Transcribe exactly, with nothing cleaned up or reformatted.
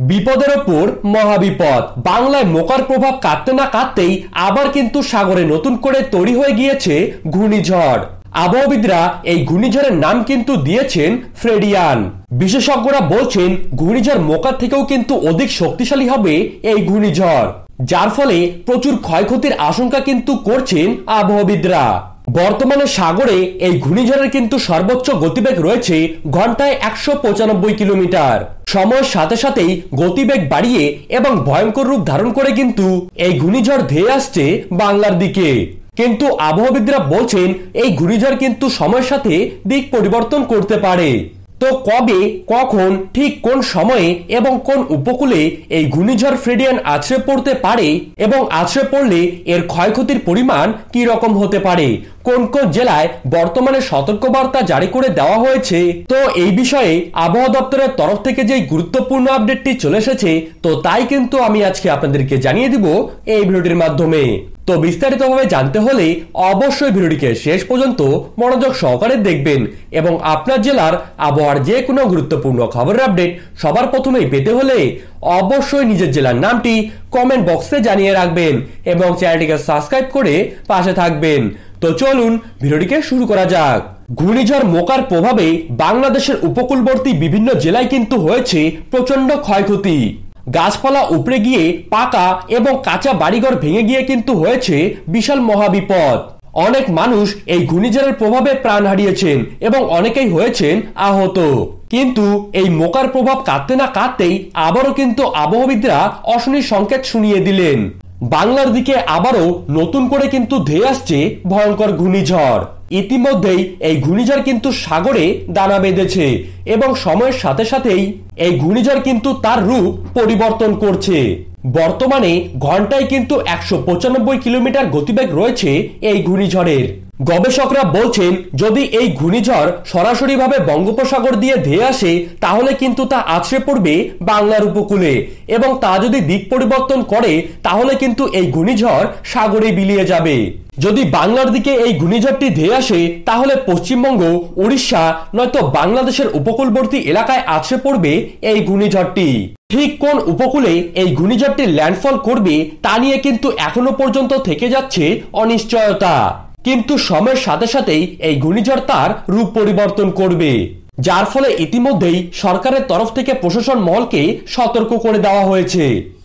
বিপদের ওপর মহাবিপদ। বাংলায় মোকার প্রভাব কাটতে না কাটতেই আবার কিন্তু সাগরে নতুন করে তৈরি হয়ে গিয়েছে ঘূর্ণিঝড়। আবহাওয়াবিদরা এই ঘূর্ণিঝড়ের নাম কিন্তু দিয়েছেন ফ্রেডিয়ান। বিশেষজ্ঞরা বলছেন ঘূর্ণিঝড় মোকার থেকেও কিন্তু অধিক শক্তিশালী হবে এই ঘূর্ণিঝড়, যার ফলে প্রচুর ক্ষয়ক্ষতির আশঙ্কা কিন্তু করছেন আবহাওয়াবিদরা। বর্তমানে সাগরে এই ঘূর্ণিঝড়ের কিন্তু সর্বোচ্চ গতিবেগ রয়েছে ঘন্টায় একশো পঁচানব্বই কিলোমিটার। সময়ের সাথে সাথেই গতিবেগ বাড়িয়ে এবং ভয়ঙ্কর রূপ ধারণ করে কিন্তু এই ঘূর্ণিঝড় ধেয়ে আসছে বাংলার দিকে। কিন্তু আবহাওয়াবিদরা বলছেন এই ঘূর্ণিঝড় কিন্তু সময়ের সাথে দিক পরিবর্তন করতে পারে। তো কবে, কখন, ঠিক কোন সময়ে এবং কোন উপকূলে এই ঘূর্ণিঝড় ফ্রেডিয়ান আছড়ে পড়তে পারে এবং আছড়ে পড়লে এর ক্ষয়ক্ষতির পরিমাণ কি রকম হতে পারে, কোন কোন জেলায় বর্তমানে সতর্কবার্তা জারি করে দেওয়া হয়েছে, তো এই বিষয়ে আবহাওয়া দপ্তরের তরফ থেকে যে গুরুত্বপূর্ণ আপডেটটি চলে এসেছে, তো তাই কিন্তু আমি আজকে আপনাদেরকে জানিয়ে দিব এই ভিডিওটির মাধ্যমে। তো বিস্তারিতভাবে জানতে হলে অবশ্যই ভিডিওটিকে শেষ পর্যন্ত মনোযোগ সহকারে দেখবেন এবং আপনার জেলার আবহাওয়ার যে কোনো গুরুত্বপূর্ণ খবরের আপডেট সবার প্রথমেই পেতে হলে অবশ্যই নিজের জেলার নামটি কমেন্ট বক্সে জানিয়ে রাখবেন এবং চ্যানেলটিকে সাবস্ক্রাইব করে পাশে থাকবেন। তো চলুন ভিডিওটিকে শুরু করা যাক। ঘূর্ণিঝড় মোকার প্রভাবে বাংলাদেশের উপকূলবর্তী বিভিন্ন জেলায় কিন্তু হয়েছে প্রচন্ড ক্ষয়ক্ষতি। গাছপালা উপড়ে গিয়ে পাকা এবং কাঁচা বাড়িঘর ভেঙে গিয়ে কিন্তু হয়েছে বিশাল মহাবিপদ। অনেক মানুষ এই ঘূর্ণিঝড়ের প্রভাবে প্রাণ হারিয়েছেন এবং অনেকেই হয়েছেন আহত। কিন্তু এই মোকার প্রভাব কাটতে না কাটতেই আবারও কিন্তু আবহাওয়াবিদরা অশনি সংকেত শুনিয়ে দিলেন। বাংলার দিকে আবারও নতুন করে কিন্তু ধেয়ে আসছে ভয়ঙ্কর ঘূর্ণিঝড়। ইতিমধ্যেই এই ঘূর্ণিঝড় কিন্তু সাগরে দানা বেঁধেছে এবং সময়ের সাথে সাথেই এই ঘূর্ণিঝড় কিন্তু তার রূপ পরিবর্তন করছে। বর্তমানে ঘন্টায় কিন্তু একশো পঁচানব্বই কিলোমিটার গতিবেগ রয়েছে এই ঘূর্ণিঝড়ের। গবেষকরা বলছেন যদি এই ঘূর্ণিঝড় সরাসরিভাবে বঙ্গোপসাগর দিয়ে ধেয়ে আসে তাহলে কিন্তু তা আছড়ে পড়বে বাংলার উপকূলে এবং তা যদি দিক পরিবর্তন করে তাহলে কিন্তু এই ঘূর্ণিঝড় সাগরে বিলিয়ে যাবে। যদি বাংলার দিকে এই ঘূর্ণিঝড়টি ধেয়ে আসে তাহলে পশ্চিমবঙ্গ, উড়িষ্যা নয়তো বাংলাদেশের উপকূলবর্তী এলাকায় আছড়ে পড়বে এই ঘূর্ণিঝড়টি। ঠিক কোন উপকূলে এই ঘূর্ণিঝড়টি ল্যান্ডফল করবে তা নিয়ে কিন্তু এখনো পর্যন্ত থেকে যাচ্ছে অনিশ্চয়তা। কিন্তু সময়ের সাথে সাথেই এই ঘূর্ণিঝড় তার রূপ পরিবর্তন করবে, যার ফলে ইতিমধ্যেই সরকারের তরফ থেকে প্রশাসন মহলকে সতর্ক করে দেওয়া হয়েছে।